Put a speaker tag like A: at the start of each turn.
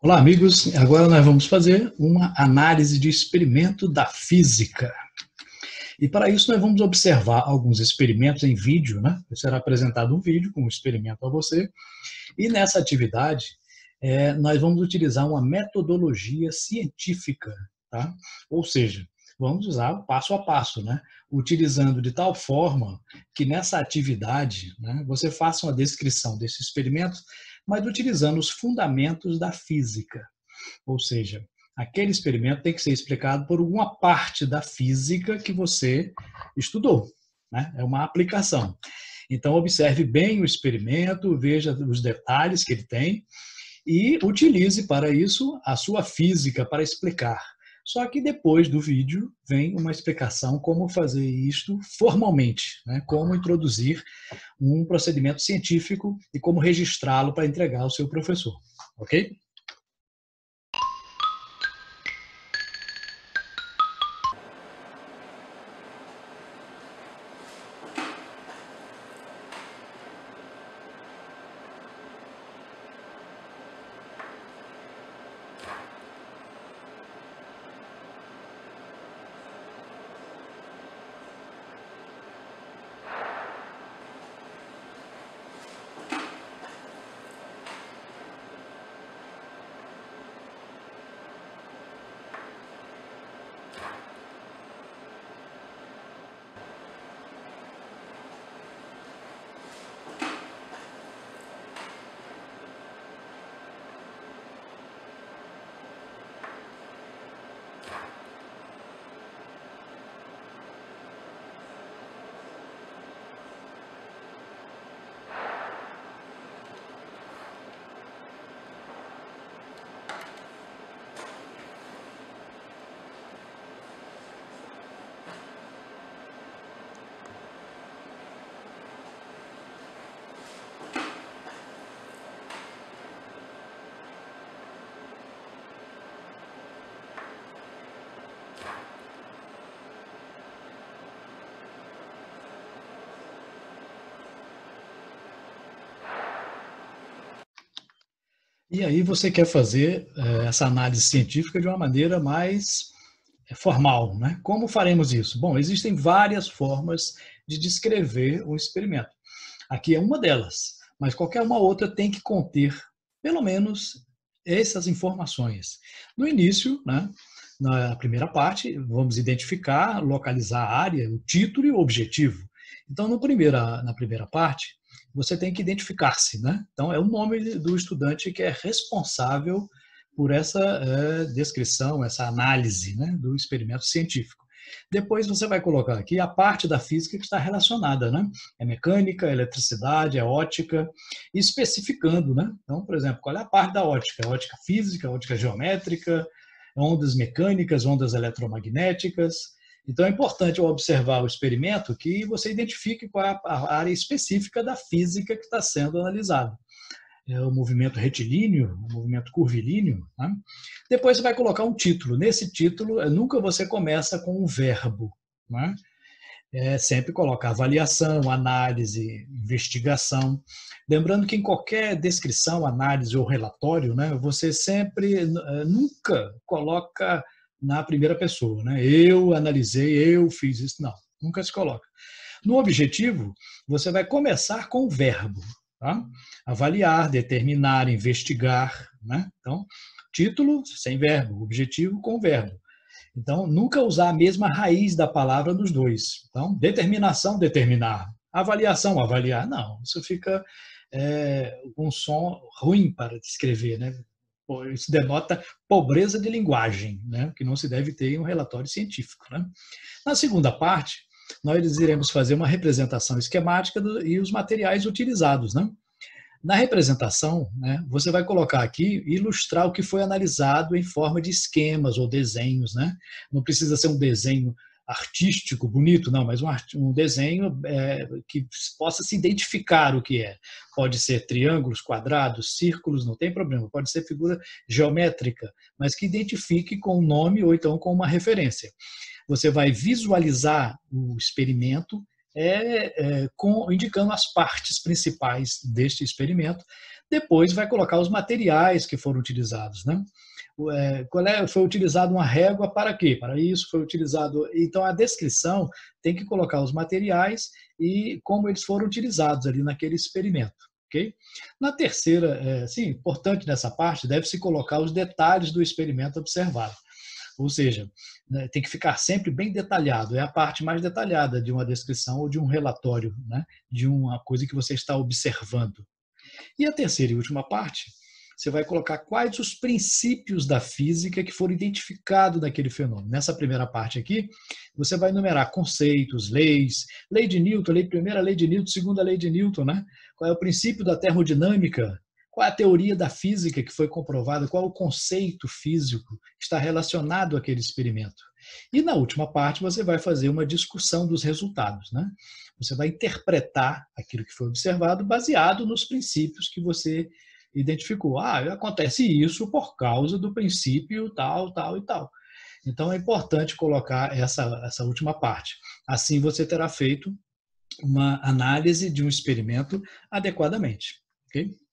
A: Olá, amigos. Agora nós vamos fazer uma análise de experimento da física. E para isso nós vamos observar alguns experimentos em vídeo, né? Será apresentado um vídeo com um experimento a você. E nessa atividade, nós vamos utilizar uma metodologia científica, tá? Ou seja, vamos usar o passo a passo, né? Utilizando de tal forma que nessa atividade, né, você faça uma descrição desse experimento, mas utilizando os fundamentos da física. Ou seja, aquele experimento tem que ser explicado por alguma parte da física que você estudou, né? É uma aplicação. Então, observe bem o experimento, veja os detalhes que ele tem e utilize para isso a sua física para explicar. Só que depois do vídeo vem uma explicação como fazer isto formalmente, né? Como introduzir um procedimento científico e como registrá-lo para entregar ao seu professor, ok? E aí você quer fazer essa análise científica de uma maneira mais formal, né? Como faremos isso? Bom, existem várias formas de descrever um experimento. Aqui é uma delas, mas qualquer uma outra tem que conter, pelo menos, essas informações. No início, né, na primeira parte, vamos identificar, localizar a área, o título e o objetivo. Então, na primeira parte, você tem que identificar-se, né? Então, é o nome do estudante que é responsável por essa descrição, essa análise, né, do experimento científico. Depois você vai colocar aqui a parte da física que está relacionada, né? É mecânica, é eletricidade, é ótica, especificando, né? Então, por exemplo, qual é a parte da ótica? É ótica física, ótica geométrica, ondas mecânicas, ondas eletromagnéticas. Então, é importante ao observar o experimento que você identifique qual é a área específica da física que está sendo analisada. É o movimento retilíneo, o movimento curvilíneo. Né? Depois você vai colocar um título. Nesse título, nunca você começa com um verbo. Né? Sempre coloca avaliação, análise, investigação. Lembrando que em qualquer descrição, análise ou relatório, né, você sempre, nunca coloca na primeira pessoa. Né? Eu analisei, eu fiz isso. Não, nunca se coloca. No objetivo, você vai começar com o verbo. Tá? Avaliar, determinar, investigar. Né? Então, título sem verbo, objetivo com verbo. Então, nunca usar a mesma raiz da palavra nos dois. Então, determinação, determinar. Avaliação, avaliar. Não, isso fica um som ruim para descrever. Né? Isso denota pobreza de linguagem, né? Que não se deve ter em um relatório científico. Né? Na segunda parte, nós iremos fazer uma representação esquemática e os materiais utilizados. Né? Na representação, né, você vai colocar aqui, ilustrar o que foi analisado em forma de esquemas ou desenhos. Né? Não precisa ser um desenho artístico, bonito, não, mas um desenho que possa se identificar o que é. Pode ser triângulos, quadrados, círculos, não tem problema. Pode ser figura geométrica, mas que identifique com um nome ou então com uma referência. Você vai visualizar o experimento indicando as partes principais deste experimento. Depois vai colocar os materiais que foram utilizados, né? Foi utilizado uma régua para quê? Para isso foi utilizado. Então a descrição tem que colocar os materiais e como eles foram utilizados ali naquele experimento. Okay? Na terceira, sim, importante nessa parte, deve-se colocar os detalhes do experimento observado. Ou seja, né, tem que ficar sempre bem detalhado, é a parte mais detalhada de uma descrição ou de um relatório, né, de uma coisa que você está observando. E a terceira e última parte, você vai colocar quais os princípios da física que foram identificados naquele fenômeno. Nessa primeira parte aqui, você vai enumerar conceitos, leis, lei de Newton, primeira lei de Newton, segunda lei de Newton, né? Qual é o princípio da termodinâmica, qual é a teoria da física que foi comprovada, qual é o conceito físico que está relacionado àquele experimento. E na última parte você vai fazer uma discussão dos resultados, né? Você vai interpretar aquilo que foi observado baseado nos princípios que você identificou. Acontece isso por causa do princípio tal, tal e tal. Então é importante colocar essa última parte. Assim você terá feito uma análise de um experimento adequadamente. Ok?